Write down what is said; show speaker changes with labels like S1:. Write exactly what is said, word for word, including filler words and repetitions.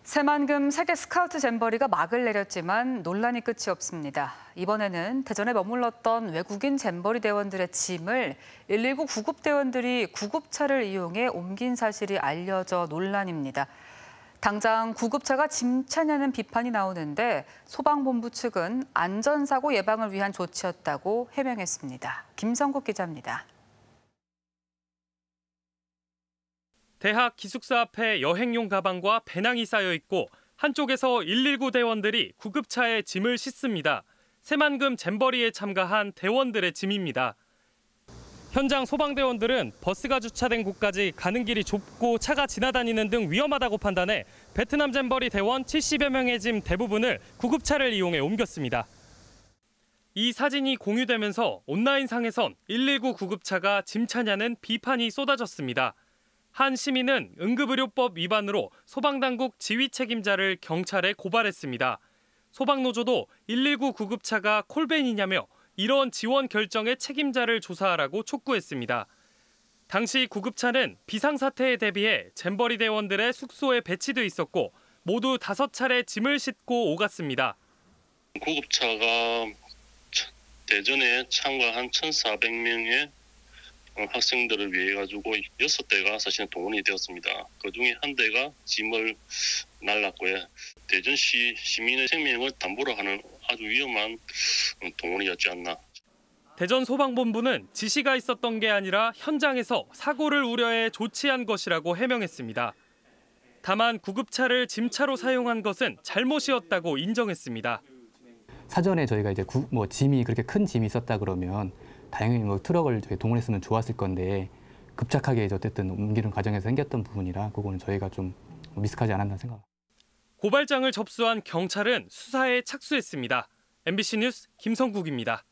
S1: 새만금 세계 스카우트 잼버리가 막을 내렸지만 논란이 끝이 없습니다. 이번에는 대전에 머물렀던 외국인 잼버리 대원들의 짐을 일일구 구급대원들이 구급차를 이용해 옮긴 사실이 알려져 논란입니다. 당장 구급차가 짐차냐는 비판이 나오는데 소방본부 측은 안전사고 예방을 위한 조치였다고 해명했습니다. 김성국 기자입니다.
S2: 대학 기숙사 앞에 여행용 가방과 배낭이 쌓여 있고 한쪽에서 일일구 대원들이 구급차에 짐을 싣습니다. 새만금 잼버리에 참가한 대원들의 짐입니다. 현장 소방대원들은 버스가 주차된 곳까지 가는 길이 좁고 차가 지나다니는 등 위험하다고 판단해 베트남 잼버리 대원 칠십여 명의 짐 대부분을 구급차를 이용해 옮겼습니다. 이 사진이 공유되면서 온라인상에선 일일구 구급차가 짐차냐는 비판이 쏟아졌습니다. 한 시민은 응급의료법 위반으로 소방당국 지휘 책임자를 경찰에 고발했습니다. 소방노조도 일일구 구급차가 콜벤이냐며 이런 지원 결정의 책임자를 조사하라고 촉구했습니다. 당시 구급차는 비상사태에 대비해 잼버리 대원들의 숙소에 배치돼 있었고 모두 다섯 차례 짐을 싣고 오갔습니다.
S3: 구급차가 대전에 참가한 천사백 명의 학생들을 위해 가지고 여섯 대가 사실은 동원이 되었습니다. 그중에 한 대가 짐을 날랐고요. 대전시 시민의 생명을 담보로 하는 아주 위험한 동원이었지 않나.
S2: 대전 소방본부는 지시가 있었던 게 아니라 현장에서 사고를 우려해 조치한 것이라고 해명했습니다. 다만 구급차를 짐차로 사용한 것은 잘못이었다고 인정했습니다.
S4: 사전에 저희가 이제 구, 뭐 짐이 그렇게 큰 짐이 있었다 그러면 다행히 뭐 트럭을 동원했으면 좋았을 건데 급작하게 이제 어쨌든 옮기는 과정에서 생겼던 부분이라 그거는 저희가 좀 미숙하지 않았나 생각합니다.
S2: 고발장을 접수한 경찰은 수사에 착수했습니다. 엠비씨 뉴스 김성국입니다.